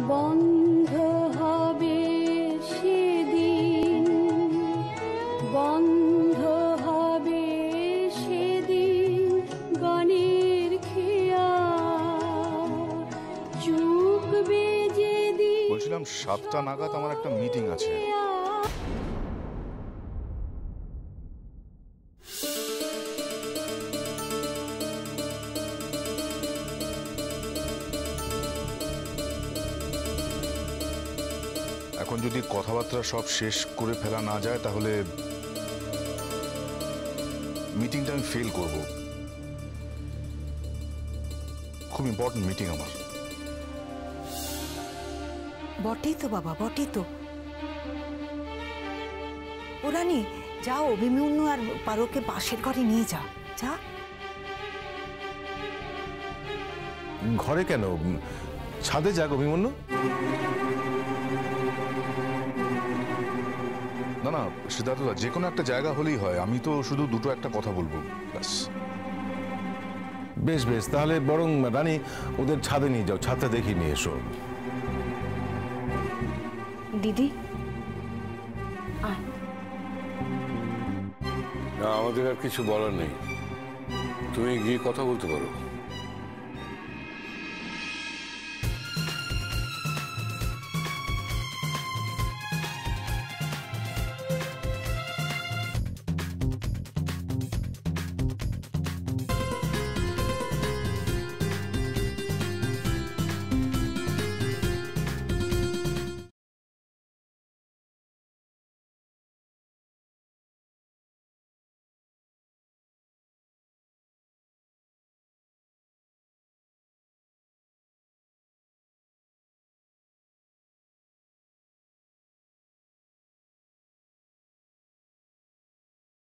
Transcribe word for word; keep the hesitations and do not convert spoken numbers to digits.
বন্ধ হবে সেদিন, বন্ধ হবে সেদিন গানের খেয়া, চুকবে যেদিন। বলছিলাম সাতটা নাগাদ আমার একটা মিটিং আছে। এখন যদি কথাবার্তা সব শেষ করে ফেলা না যায় তাহলে মিটিংটা আমি ফেল করব। খুব ইম্পর্টেন্ট মিটিং আমার। বটেই তো বাবা, বটেই তো। ও রানী, যাও অভিমন্যু আর পারোকে পাশের ঘরে নিয়ে যাও। যা। ঘরে কেন? ছাদে যাক অভিমন্যু। না না সিদ্ধার্থদা, যে কোনো একটা জায়গা হলেই হয়। আমি তো শুধু দুটো একটা কথা বলবো ব্যাস। বেশ বেশ, তাহলে বরং রানী ওদের ছাদে নিয়ে যাও, ছাদটা দেখিয়ে নিয়ে এসো। দিদি না, আমাদের আর কিছু বলার নেই, তুমি গিয়ে কথা বলতে পারো।